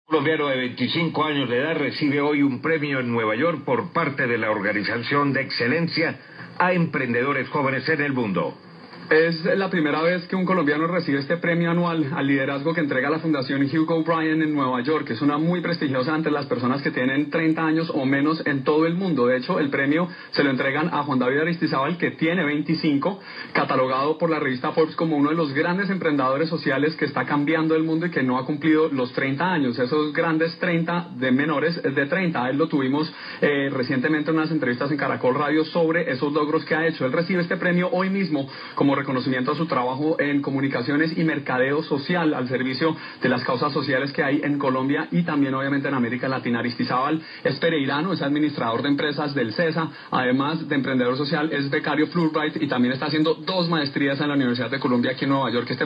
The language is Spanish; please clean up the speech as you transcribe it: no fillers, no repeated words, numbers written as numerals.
Colombiano de 25 años de edad recibe hoy un premio en Nueva York por parte de la Organización de Excelencia a Emprendedores Jóvenes en el Mundo. Es la primera vez que un colombiano recibe este premio anual al liderazgo que entrega la Fundación Hugo Bryan en Nueva York, que es una muy prestigiosa entre las personas que tienen 30 años o menos en todo el mundo. De hecho, el premio se lo entregan a Juan David Aristizábal, que tiene 25, catalogado por la revista Forbes como uno de los grandes emprendedores sociales que está cambiando el mundo y que no ha cumplido los 30 años. Esos grandes 30 de menores de 30. Él lo tuvimos recientemente en unas entrevistas en Caracol Radio sobre esos logros que ha hecho. Él recibe este premio hoy mismo como reconocimiento a su trabajo en comunicaciones y mercadeo social al servicio de las causas sociales que hay en Colombia y también obviamente en América Latina. Aristizábal es pereirano, es administrador de empresas del CESA, además de emprendedor social es becario Fulbright y también está haciendo 2 maestrías en la Universidad de Columbia aquí en Nueva York.